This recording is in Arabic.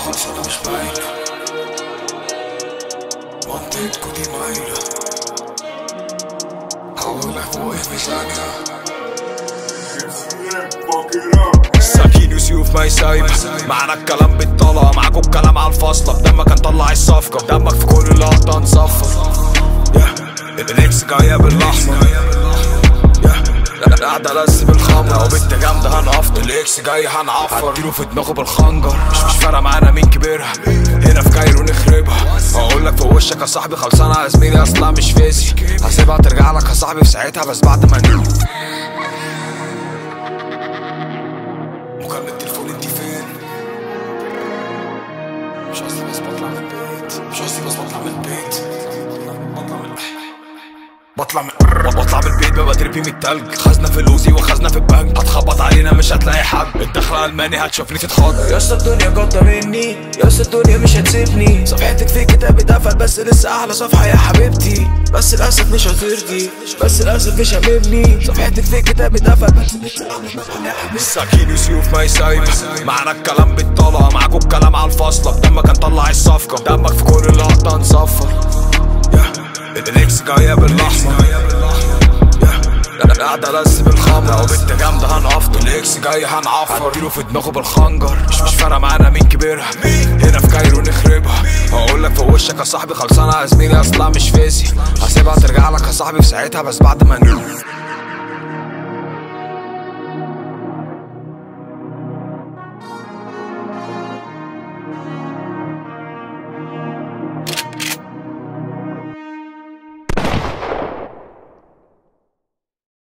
خلصانة مش باينة، منطقتكوا دي مايلة، هقولك فوق في ثانية. سكين وسيوف ما يسايب، معنا الكلام بالطلع، معاكوا الكلام على الفاصلة، بدمك هنطلع الصفقة، دمك في كل لقطة نصفر. الاكس جاية بالاحمر، قاعدة لس بالخمر، لو بنت جامدة هنقفط، الاكس جاي هنعفر، هديله في دماغه بالخنجر، مش فارقة معانا مين كبيرها، هنا في كايرو نخربها. هقولك في وشك يا صاحبي خلصانة يا زميلي اصلا مش فيزي، هسيبها ترجع لك يا صاحبي في ساعتها بس بعد ما نموت. مكالمة تليفون انتي فين؟ مش قصدي بس بطلع من البيت، مش قصدي بس بطلع من البيت، بطلع من البيت ببقى تربي من التلج، خزنة في الوزي وخزنة في البنك، هتخبط علينا مش هتلاقي حد، الدخلة الماني هتشوفني تتخض. ياسا الدنيا جاطة مني، ياسا الدنيا مش هتسيبني، صفحتك في كتاب اتقفل بس لسه احلى صفحة يا حبيبتي، بس للاسف مش هترضي، بس للاسف مش هاممني، صفحتك في كتاب اتقفل بس لسه احلى صفحة يا حبيبتي. سكين وسيوف ما يسايب، معنا الكلام بالطلع، معاكوا الكلام على الفاصلة، بدمك هنطلع الصفقة، دمك في كل لقطة نصفر. الاكس جاية بالاحمر، قاعدة لس بالخمر، لو بنت جامدة هنقفط، الاكس جاي هنعفر، هديله في دماغه بالخنجر، مش فارقة معانا مين كبيرها، هنا في كايرو نخربها. هقولك في وشك يا صاحبي خلصانة يا زميلي اصلا مش فيزي، هسيبها ترجع لك يا صاحبي في ساعتها بس بعد ما نموت.